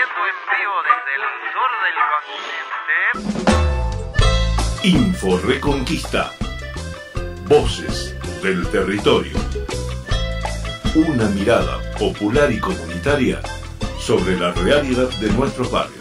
transmitiendo en vivo desde el sur del continente. Info Reconquista. Voces del territorio. Una mirada popular y comunitaria sobre la realidad de nuestros barrios.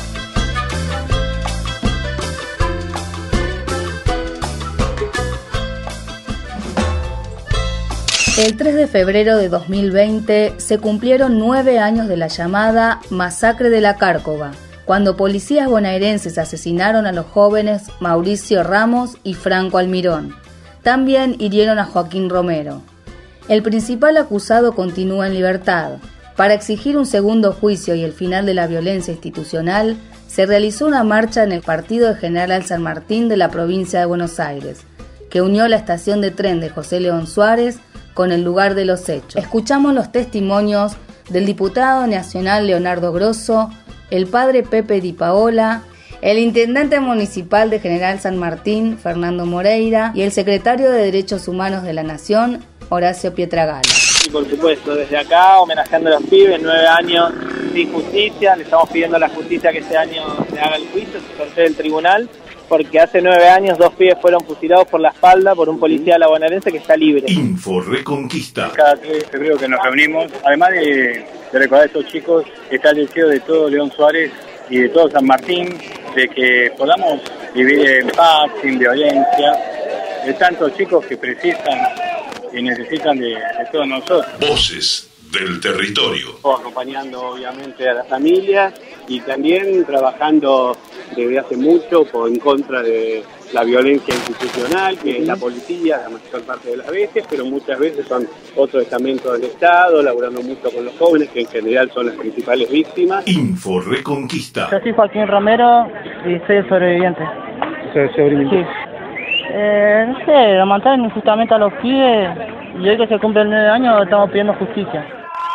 El 3 de febrero de 2020 se cumplieron 9 años de la llamada Masacre de la Cárcova, cuando policías bonaerenses asesinaron a los jóvenes Mauricio Ramos y Franco Almirón. También hirieron a Joaquín Romero. El principal acusado continúa en libertad. Para exigir un segundo juicio y el final de la violencia institucional, se realizó una marcha en el partido de General San Martín de la provincia de Buenos Aires, que unió la estación de tren de José León Suárez con el lugar de los hechos. Escuchamos los testimonios del diputado nacional Leonardo Grosso, el padre Pepe Di Paola, el intendente municipal de General San Martín, Fernando Moreira, y el secretario de Derechos Humanos de la Nación, Horacio Pietragala. Y por supuesto, desde acá, homenajeando a los pibes, 9 años sin justicia, le estamos pidiendo a la justicia que ese año se haga el juicio, se sortee el tribunal, porque hace 9 años 2 pibes fueron fusilados por la espalda por un policía bonaerense que está libre. Info Reconquista. Cada 3 de febrero que nos reunimos, además de recordar a estos chicos, está el deseo de todo León Suárez y de todo San Martín, de que podamos vivir en paz, sin violencia, de tantos chicos que precisan y necesitan de todos nosotros. Voces del territorio. Acompañando obviamente a las familias y también trabajando desde hace mucho en contra de la violencia institucional, que es la policía la mayor parte de las veces, pero muchas veces son otros estamentos del Estado, laburando mucho con los jóvenes, que en general son las principales víctimas. Info Reconquista. Yo soy Joaquín Romero y soy el sobreviviente. ¿Sobreviviente? Sí. No sé, lo mataron injustamente a los pibes y hoy que se cumplen 9 años estamos pidiendo justicia.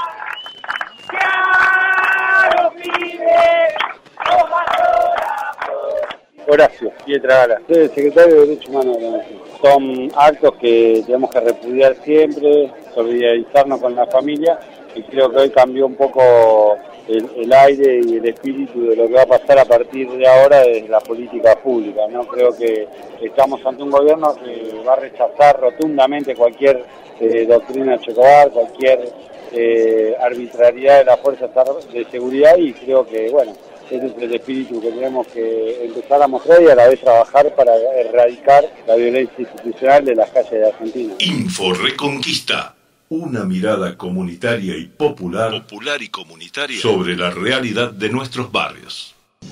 Horacio Pietragala, soy el secretario de Derechos Humanos de la Nación. Son actos que tenemos que repudiar siempre, solidarizarnos con la familia, y creo que hoy cambió un poco el aire y el espíritu de lo que va a pasar a partir de ahora de la política pública, ¿no? Creo que estamos ante un gobierno que va a rechazar rotundamente cualquier doctrina Checobar, cualquier arbitrariedad de las fuerzas de seguridad, y creo que, bueno, ese es el espíritu que tenemos que empezar a mostrar y a la vez trabajar para erradicar la violencia institucional de las calles de Argentina. Info Reconquista. Una mirada comunitaria y popular sobre la realidad de nuestros barrios.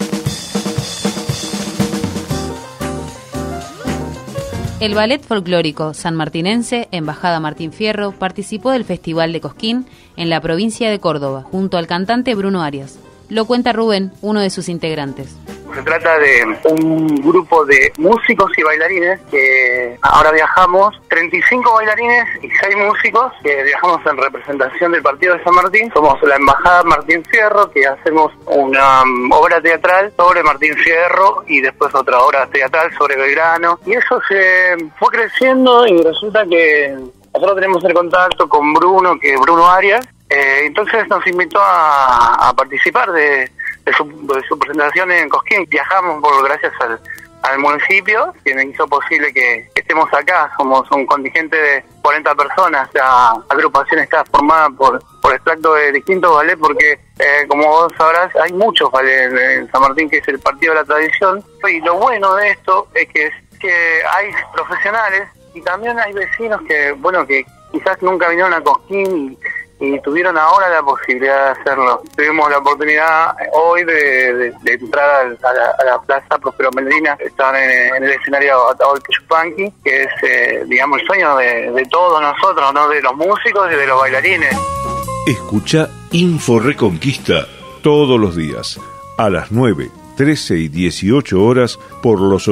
El ballet folclórico sanmartinense Embajada Martín Fierro participó del Festival de Cosquín en la provincia de Córdoba, junto al cantante Bruno Arias. Lo cuenta Rubén, uno de sus integrantes. Se trata de un grupo de músicos y bailarines que ahora viajamos, 35 bailarines y 6 músicos que viajamos en representación del partido de San Martín. Somos la Embajada Martín Fierro, que hacemos una obra teatral sobre Martín Fierro y después otra obra teatral sobre Belgrano. Y eso se fue creciendo y resulta que nosotros tenemos el contacto con Bruno Arias. Entonces nos invitó a participar de su presentación en Cosquín. Viajamos gracias al municipio, que me hizo posible que estemos acá. Somos un contingente de 40 personas. La agrupación está formada por extractos de distintos ballets, porque como vos sabrás, hay muchos ballets en San Martín, que es el partido de la tradición. Y lo bueno de esto es que hay profesionales y también hay vecinos que quizás nunca vinieron a Cosquín y tuvieron ahora la posibilidad de hacerlo. Tuvimos la oportunidad hoy de entrar a la Plaza Próspero Medina, estar en el escenario Atahualpa Yupanqui, que es, el sueño de todos nosotros, ¿no? De los músicos y de los bailarines. Escucha Info Reconquista todos los días, a las 9, 13 y 18 horas por los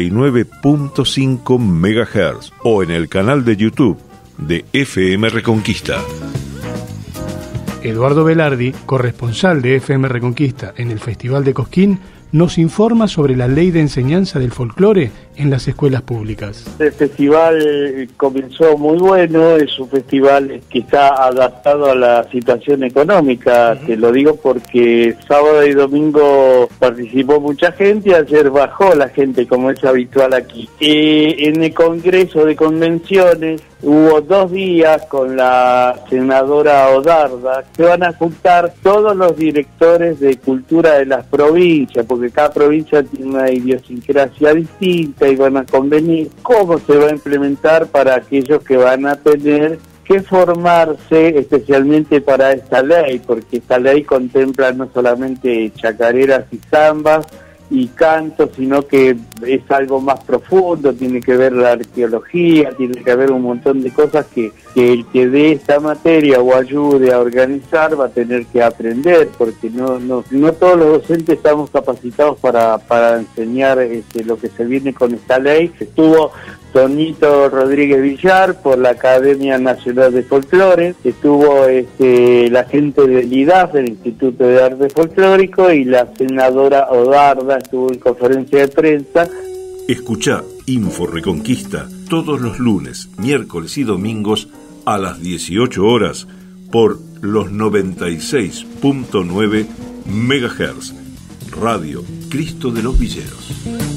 89.5 MHz o en el canal de YouTube de FM Reconquista. Eduardo Velardi, corresponsal de FM Reconquista en el Festival de Cosquín, nos informa sobre la Ley de Enseñanza del Folclore en las escuelas públicas. El festival comenzó muy bueno, es un festival que está adaptado a la situación económica, te lo digo porque sábado y domingo participó mucha gente, ayer bajó la gente como es habitual aquí. En el Congreso de Convenciones hubo 2 días con la senadora Odarda, se van a juntar todos los directores de cultura de las provincias, porque cada provincia tiene una idiosincrasia distinta y van a convenir cómo se va a implementar para aquellos que van a tener que formarse especialmente para esta ley, porque esta ley contempla no solamente chacareras y zambas y canto, sino que es algo más profundo, tiene que ver la arqueología, tiene que ver un montón de cosas que el que dé esta materia o ayude a organizar va a tener que aprender, porque no todos los docentes estamos capacitados para enseñar lo que se viene con esta ley. Estuvo Tonito Rodríguez Villar por la Academia Nacional de Folclore, estuvo la gente del IDAF, del Instituto de Arte Folclórico, y la senadora Odarda estuvo en conferencia de prensa. Escuchá Info Reconquista todos los lunes, miércoles y domingos a las 18 horas por los 96.9 MHz. Radio Cristo de los Villeros.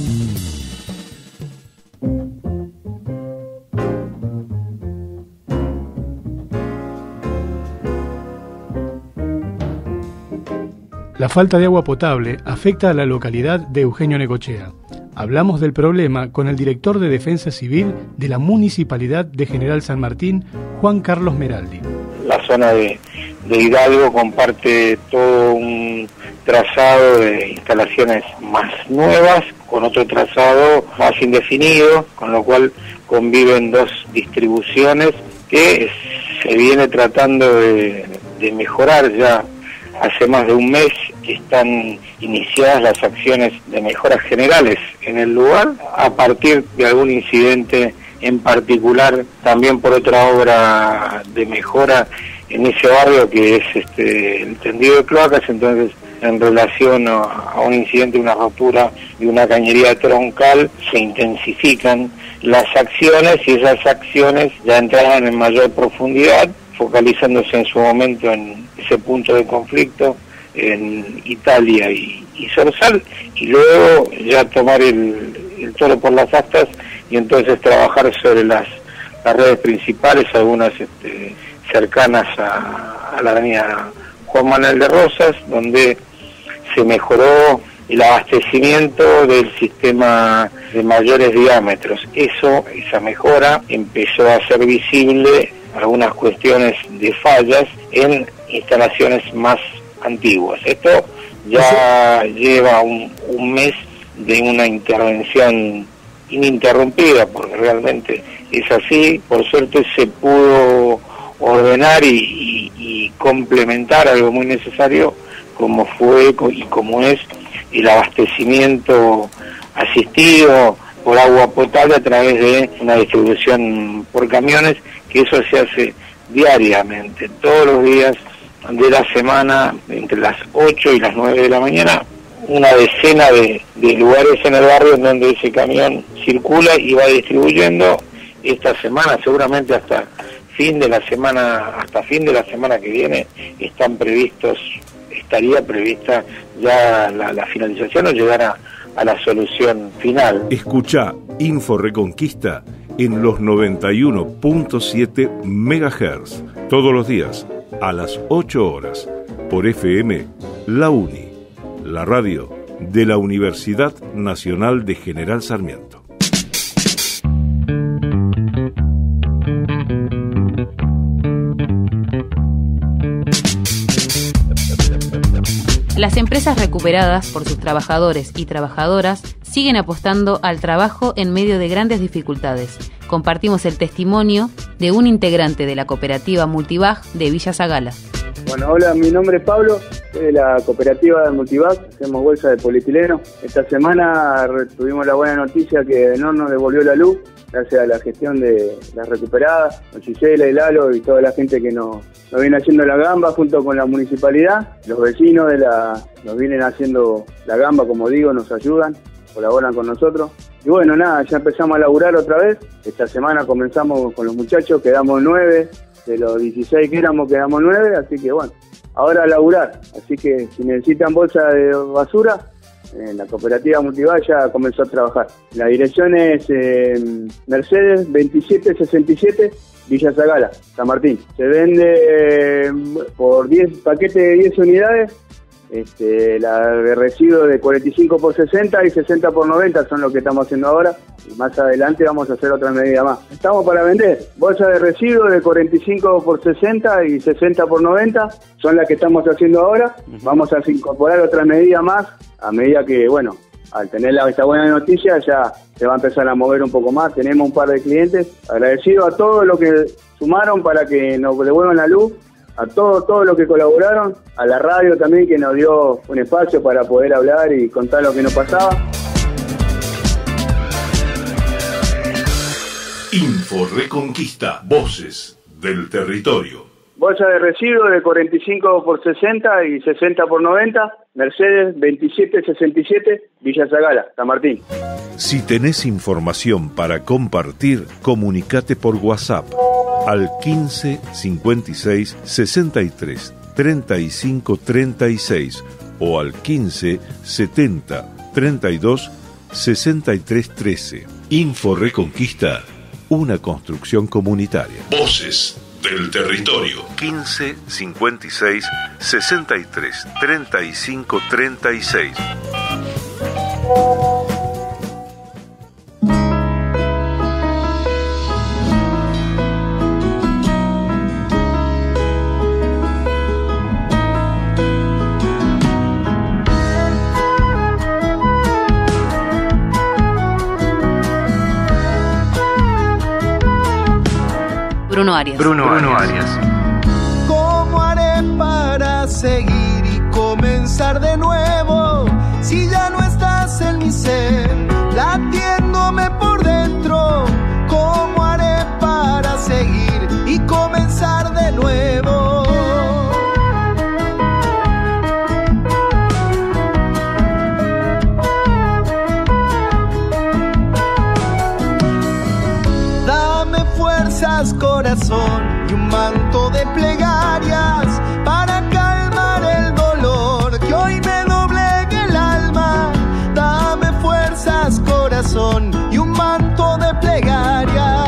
La falta de agua potable afecta a la localidad de Eugenio Necochea. Hablamos del problema con el director de Defensa Civil de la Municipalidad de General San Martín, Juan Carlos Meraldi. La zona de Hidalgo comparte todo un trazado de instalaciones más nuevas con otro trazado más indefinido, con lo cual conviven 2 distribuciones que se viene tratando de mejorar ya. Hace más de un mes que están iniciadas las acciones de mejoras generales en el lugar, a partir de algún incidente en particular, también por otra obra de mejora en ese barrio que es el tendido de cloacas. Entonces, en relación a un incidente, una rotura de una cañería troncal, se intensifican las acciones y esas acciones ya entrarán en mayor profundidad, focalizándose en su momento en ese punto de conflicto en Italia y Zorzal, y luego ya tomar el toro por las astas y entonces trabajar sobre las redes principales, algunas cercanas a la avenida Juan Manuel de Rosas, donde se mejoró el abastecimiento del sistema de mayores diámetros. Esa mejora empezó a ser visible algunas cuestiones de fallas en instalaciones más antiguas. Esto ya lleva un mes de una intervención ininterrumpida, porque realmente es así. Por suerte se pudo ordenar y complementar algo muy necesario, como fue y como es el abastecimiento asistido por agua potable a través de una distribución por camiones, que eso se hace diariamente, todos los días de la semana, entre las 8 y las 9 de la mañana, una decena de lugares en el barrio en donde ese camión circula y va distribuyendo. Esta semana, seguramente hasta fin de la semana que viene, estaría prevista ya la finalización o llegar a la solución final. Escuchá Info Reconquista en los 91.7 MHz, todos los días a las 8 horas, por FM La Uni, la radio de la Universidad Nacional de General Sarmiento. Las empresas recuperadas por sus trabajadores y trabajadoras siguen apostando al trabajo en medio de grandes dificultades. Compartimos el testimonio de un integrante de la cooperativa Multibag de Villa Zagala. Bueno, hola, mi nombre es Pablo, soy de la cooperativa de Multibag, hacemos bolsa de polietileno. Esta semana tuvimos la buena noticia que no nos devolvió la luz, gracias a la gestión de las recuperadas, con Gisela y Lalo y toda la gente que nos viene haciendo la gamba junto con la municipalidad. Los vecinos nos vienen haciendo la gamba, como digo, nos ayudan, colaboran con nosotros. Y bueno, nada, ya empezamos a laburar otra vez. Esta semana comenzamos con los muchachos, quedamos 9, de los 16 que éramos quedamos 9, así que bueno, ahora a laburar. Así que si necesitan bolsa de basura, la cooperativa Multivac ya comenzó a trabajar. La dirección es Mercedes 2767, Villa Zagala, San Martín. Se vende por 10 paquetes de 10 unidades. La de residuos de 45 por 60 y 60 por 90 son lo que estamos haciendo ahora. Y más adelante vamos a hacer otra medida más. Estamos para vender. Bolsas de residuos de 45 por 60 y 60 por 90 son las que estamos haciendo ahora. Vamos a incorporar otra medida más a medida que, bueno, al tener esta buena noticia ya se va a empezar a mover un poco más. Tenemos un par de clientes. Agradecido a todos los que sumaron para que nos devuelvan la luz. A todos los que colaboraron, a la radio también que nos dio un espacio para poder hablar y contar lo que nos pasaba. Info Reconquista, voces del territorio. Bolsa de residuos de 45 por 60 y 60 por 90, Mercedes 2767, Villa Zagala, San Martín. Si tenés información para compartir, comunicate por WhatsApp al 15 56 63 35 36 o al 15 70 32 63 13. Info Reconquista, una construcción comunitaria. Voces del territorio. 15 56 63 35 36. Bruno Arias. ¿Cómo haré para seguir y comenzar de nuevo? Si ya no estás en mi ser, latiéndome por dentro. ¿Cómo haré para seguir y comenzar de nuevo? Dame fuerzas, corazón, y un manto de plegarias para calmar el dolor que hoy me doblegue el alma. Dame fuerzas, corazón, y un manto de plegarias.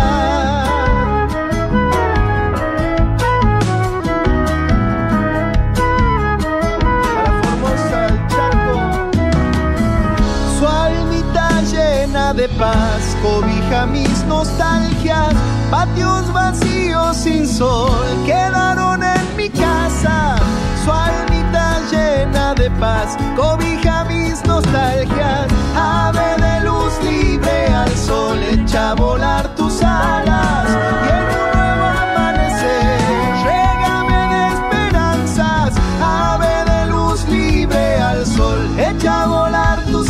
Para Formosa, el Chaco. Su almita llena de paz cobija mis nostalgias. Patios vacíos sin sol quedaron en mi casa. Su almita llena de paz cobija mis nostalgias. Ave de luz libre al sol, echa a volar tus alas. Y en un nuevo amanecer, régame de esperanzas. Ave de luz libre al sol, echa a volar tus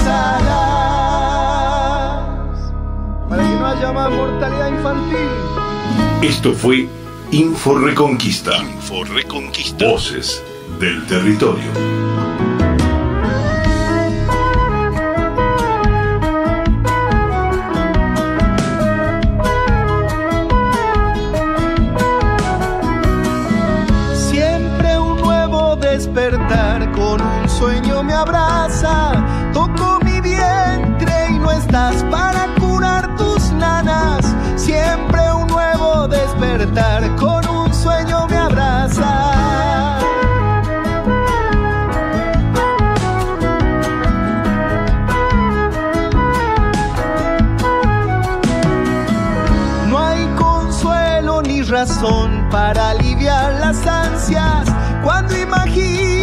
alas. Para que no haya más mortalidad infantil. Esto fue Info Reconquista. Info Reconquista. Voces del territorio. Siempre un nuevo despertar, con un sueño me abraza. Toco mi vientre y no estás para curar tus nanas. Siempre un nuevo despertar, con un sueño me abraza. No hay consuelo ni razón para aliviar las ansias cuando imagino